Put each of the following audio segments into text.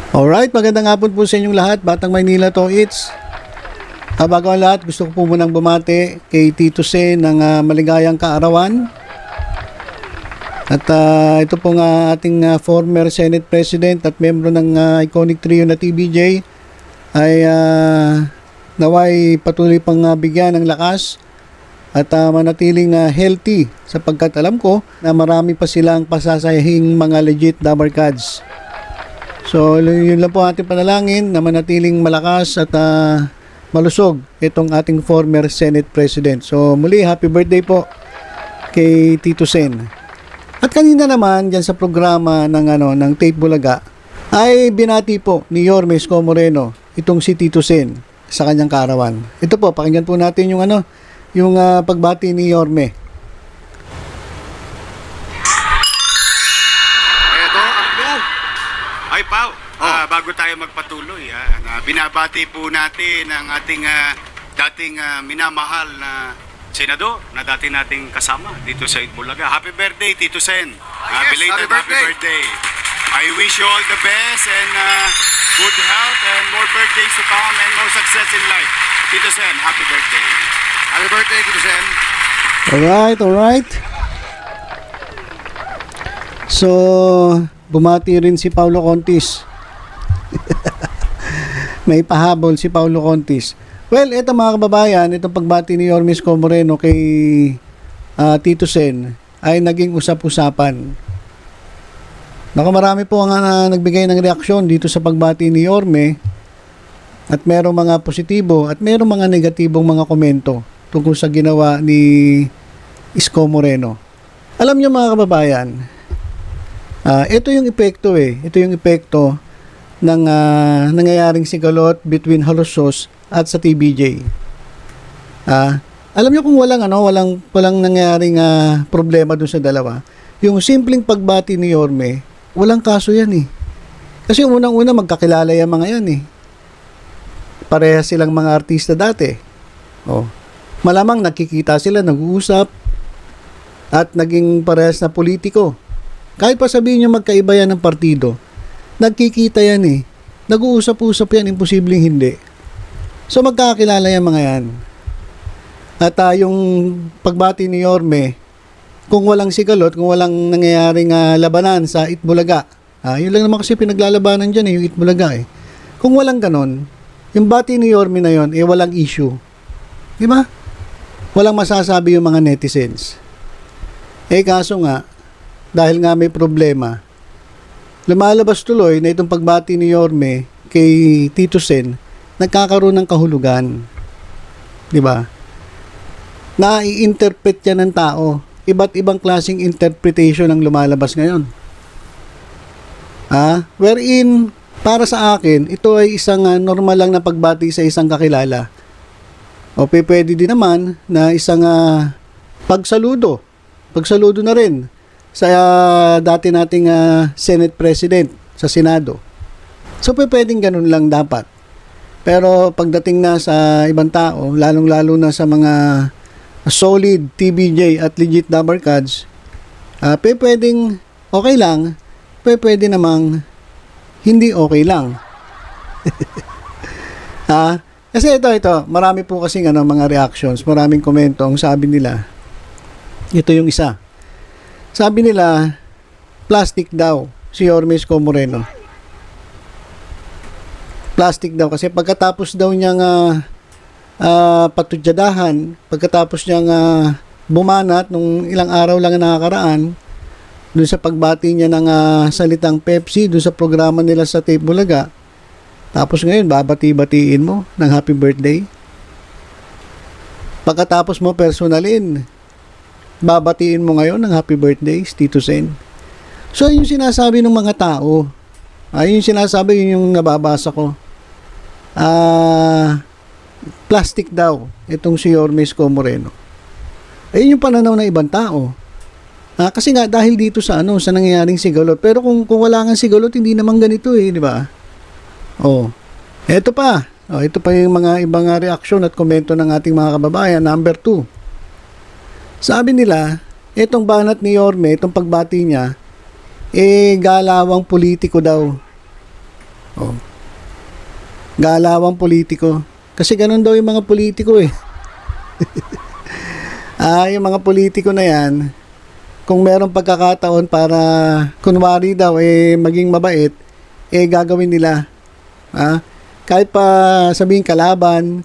Alright, magandang hapon po sa inyong lahat. Batang Maynila to, it's. Bago ang lahat, gusto ko po munang bumati kay Tito Sen ng maligayang kaarawan. At ito po nga ating former Senate President at membro ng iconic trio na TBJ ay naway patuloy pang bigyan ng lakas at manatiling healthy, sapagkat alam ko na marami pa silang pasasayahing mga legit dabarkads. So yun lang po ating panalangin, na manatiling malakas at malusog itong ating former Senate President. So muli, happy birthday po kay Tito Sen. At kanina naman dyan sa programa ng Tape Bulaga ay binati po ni Yorme Isko Moreno itong si Tito Sen sa kanyang kaarawan. Ito po, pakinggan po natin yung pagbati ni Yorme. Eto, ay Pao, bago tayo magpatuloy, binabati po natin ang ating dating minamahal na senador na dati nating kasama dito sa Itbulaga. Happy birthday, Tito Sen. Belated happy birthday. I wish you all the best and good health and more birthdays to come and more success in life. Tito Sen, happy birthday. Happy birthday, Tito Sen. Alright. So, bumati rin si Paulo Contis. May pahabol si Paulo Contis. Well, ito mga kababayan, itong pagbati ni Yorme Isko Moreno kay Tito Sen ay naging usap-usapan. Naku, marami po ang nagbigay ng reaksyon dito sa pagbati ni Yorme, at merong mga positibo at merong mga negatibong mga komento tungkol sa ginawa ni Isko Moreno. Alam niyo mga kababayan, ito yung epekto Ito yung epekto ng nangyayaring sigalot between Halosos at sa TBJ. Alam niyo kung walang nangyayaring problema doon sa dalawa, yung simpleng pagbati ni Yorme, walang kaso yan Kasi unang-una magkakilala yung mga yan Parehas silang mga artista dati. Malamang nakikita sila, nag-uusap at naging parehas na politiko. Kahit pa sabihin niyo magkaiba yan ng partido, nagkikita yan nag-uusap-usap yan, imposibleng hindi. So magkakilala yung mga yan. At yung pagbati ni Yorme, kung walang sigalot, kung walang nangyayaring labanan sa Itbulaga, yun lang naman kasi pinaglalabanan dyan yung Itbulaga Kung walang ganon, yung bati ni Yorme na yun, walang issue. Di ba? Walang masasabi yung mga netizens. Kaso nga, dahil nga may problema, lumalabas tuloy na itong pagbati ni Yorme kay Tito Sen, nagkakaroon ng kahulugan. Di ba? Na-i-interpret yan ng tao. Iba't ibang klaseng interpretation ang lumalabas ngayon. Wherein, para sa akin, ito ay isang normal lang na pagbati sa isang kakilala. O pwede din naman na isang pagsaludo. Pagsaludo na rin sa dati nating Senate President sa Senado. So pwedeng ganun lang dapat. Pero pagdating na sa ibang tao, lalong-lalo na sa mga solid TBJ at legit dabarkads, pwedeng okay lang, pwede namang hindi okay lang. Kasi ito, marami po kasing mga reactions, maraming komento. Ang sabi nila, ito yung isa. Sabi nila, plastic daw si Yorme Isko Moreno. Plastic daw kasi pagkatapos daw niyang patudyadahan, pagkatapos niyang bumanat nung ilang araw lang nakakaraan doon sa pagbati niya ng salitang Pepsi doon sa programa nila sa Tape Bulaga, tapos ngayon babati-batiin mo ng happy birthday. Pagkatapos mo personalin, babatiin mo ngayon ng happy birthday, Tito Sen. So yung sinasabi ng mga tao, yung sinasabi, yun yung nababasa ko, plastic daw itong si Yorme Isko Moreno. Ayun yung pananaw ng ibang tao. Kasi nga dahil dito sa sa nangyayaring sigalot. Pero kung wala nga sigalot, hindi naman ganito di ba? Ito pa. Ito pa yung mga ibang reaksyon at komento ng ating mga kababayan. Number 2. Sabi nila, itong banat ni Yorme, itong pagbati niya, galawang politiko daw. Oh. Galawang politiko. Kasi ganun daw yung mga politiko eh. Yung mga politiko na yan, kung merong pagkakataon para kunwari daw maging mabait, gagawin nila. Kahit pa sabihin kalaban,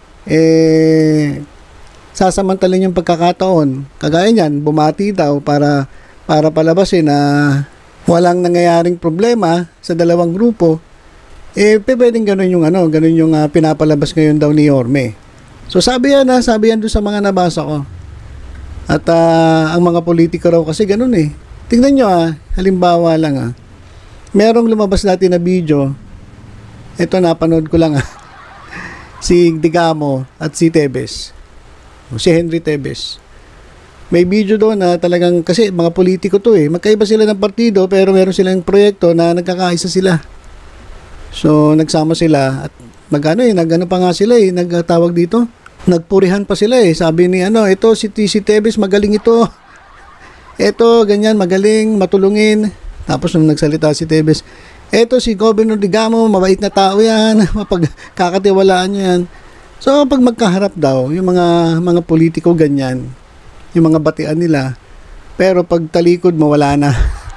sasamantalin yung pagkakataon. Kagaya niyan, bumati daw para palabasin na walang nangyayaring problema sa dalawang grupo. Pwedeng ganun yung pinapalabas ngayon daw ni Yorme. So sabi yan doon sa mga nabasa ko. At ang mga politiko raw kasi ganun eh. Tingnan nyo halimbawa lang merong lumabas natin na video. Ito napanood ko lang si Digamo at si Tebes. Si Henry Tebes. May video doon na talagang, kasi mga politiko to magkaiba sila ng partido pero meron silang proyekto na nagkakaisa sila. So nagsama sila at nagano pa nga sila nagtawag dito. Nagpurihan pa sila Sabi ni ito si Tebes magaling ito. Ito ganyan magaling, matulungin. Tapos nung nagsalita si Tebes, ito si Governor Digamo, mabait na tao yan, mapagkakatiwalaan niyo yan. So pag magkaharap daw, yung mga politiko ganyan, yung mga batian nila, pero pag talikod mo wala na.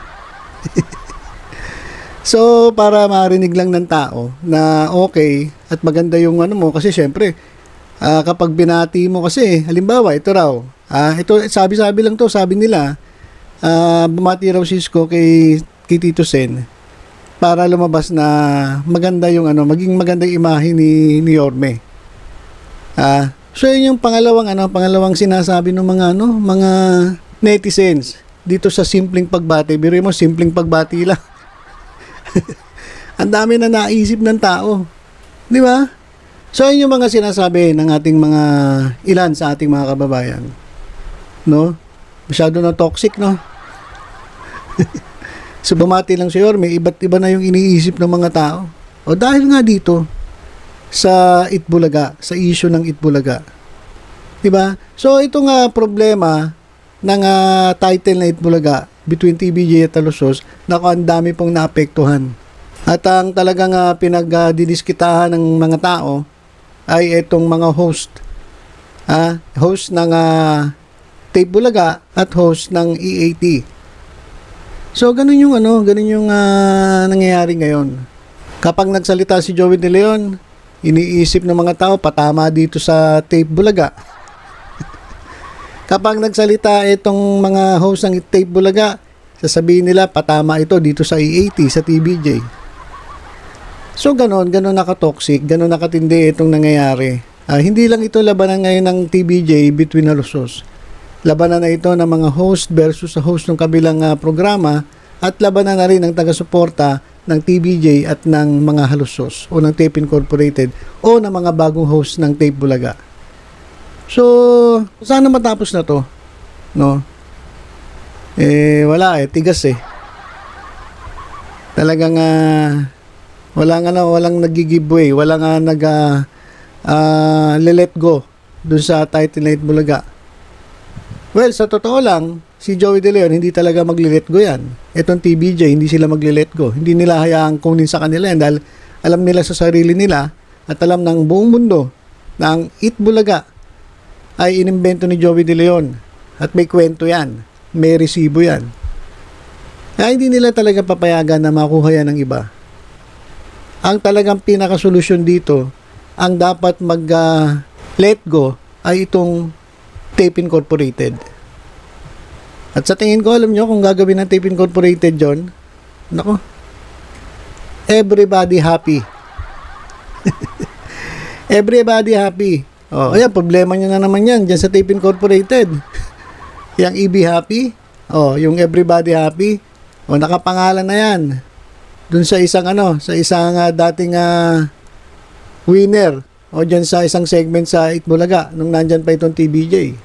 So para marinig lang ng tao na okay at maganda yung mo, kasi syempre kapag binati mo kasi, halimbawa ito raw, ito sabi-sabi lang to, sabi nila, bumati raw si Isko kay Tito Sen para lumabas na maganda yung maging maganda yung imahe ni Yorme. So yun yung pangalawang sinasabi ng mga netizens dito sa simpleng pagbati. Biro mo, simpleng pagbati lang. Ang dami na naisip ng tao. Di ba? So yun yung mga sinasabi ng ating mga ilan sa ating mga kababayan. No? Masyado na toxic, no? So bumati lang si Yorme, iba't iba na yung iniisip ng mga tao. O dahil nga dito sa Itbulaga, sa issue ng Itbulaga. 'Di ba? So ito nga problema ng title na Itbulaga between TBJ at Talusos, ang dami pong naapektuhan. At ang talagang pinagdidiskitahan ng mga tao ay itong mga host. Host ng Tape Bulaga at host ng EAT. So ganun yung nangyayari ngayon. Kapag nagsalita si Joey De Leon, iniisip ng mga tao patama dito sa Tape Bulaga. Kapag nagsalita itong mga host ng Tape Bulaga, sasabihin nila patama ito dito sa EAT, sa TBJ. So ganun nakatoxic, ganun nakatindi itong nangyayari. Hindi lang ito labanan ngayon ng TBJ between Halusos. Labanan na ito ng mga host versus sa host ng kabilang programa, at labanan na rin ng taga-suporta ng TBJ at ng mga Halusos o ng Tape Incorporated o ng mga bagong host ng Tape Bulaga. So, sana matapos na to, no? Wala tigas Talagang walang nag-giveaway, walang let go dun sa title na Itbulaga. Well, sa totoo lang, si Joey De Leon hindi talaga magli-let go yan. Etong TBJ, hindi sila magli-let go. Hindi nila hayaang kunin sa kanila yan dahil alam nila sa sarili nila at alam ng buong mundo na ang Itbulaga ay inimbento ni Joey De Leon. At may kwento yan. May resibo yan. Kaya hindi nila talaga papayagan na makuha yan ng iba. Ang talagang pinakasolusyon dito, ang dapat mag-let go ay itong Tape Incorporated. At sa tingin ko, alam nyo, kung gagawin ng Tape Incorporated John, nako, everybody happy. Everybody happy. Ayan, problema nyo na naman yan dyan sa Tape Incorporated. Yung EB happy, yung everybody happy, nakapangalan na yan. Dun sa isang dating winner o dyan sa isang segment sa Itbulaga nung nandyan pa itong TBJ.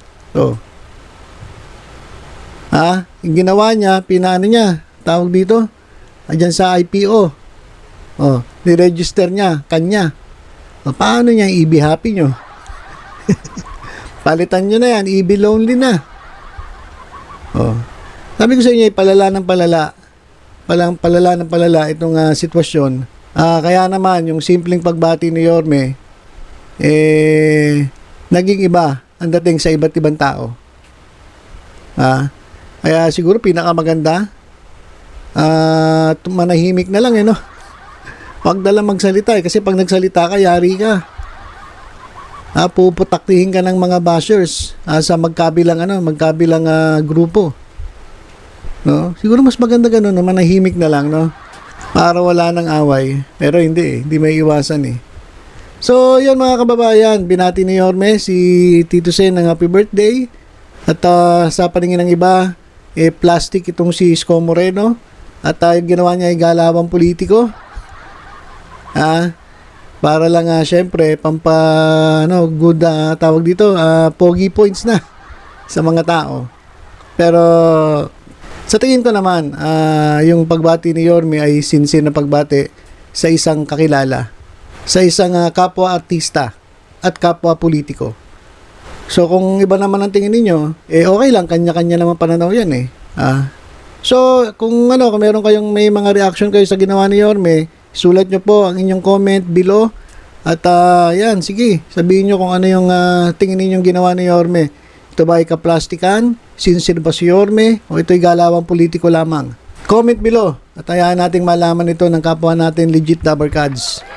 Yung ginawa niya, pinaano niya, tawag dito, dyan sa IPO. Niregister niya, kanya. Paano niya EB happy nyo? Palitan nyo na yan, EB lonely na. Sabi ko sa inyo, palala ng palala itong sitwasyon Kaya naman, yung simpleng pagbati ni Yorme, naging iba ang dating sa iba't ibang tao. Kaya siguro pinakamaganda, manahimik na lang, no? Huwag na lang magsalita, kasi pag nagsalita ka, yari ka. Puputaktihin ka ng mga bashers sa magkabilang grupo. No? Siguro mas maganda ganun, no? Manahimik na lang, no? Para wala ng away. Pero hindi may iwasan eh. So, yun mga kababayan, binati ni Yorme si Tito Sen ng happy birthday. At sa paningin ng iba, plastic itong si Isko Moreno. At yung ginawa niya ay galawang politiko. Para lang syempre good tawag dito, pogi points na sa mga tao. Pero sa tingin ko naman, yung pagbati ni Yorme ay sincere na pagbati sa isang kakilala, sa isang kapwa artista at kapwa politiko. So kung iba naman ang tingin ninyo, okay lang, kanya-kanya naman pananaw yan eh. So kung meron kayong may mga reaction kayo sa ginawa ni Yorme, sulat nyo po ang inyong comment below. At yan, sige, sabihin nyo kung ano yung tingin ninyong ginawa ni Yorme. Ito ba ay kaplastikan? Sincere ba si Yorme? O ito'y galawang politiko lamang? Comment below at hayaan nating malaman ito ng kapwa natin legit Dabarkads.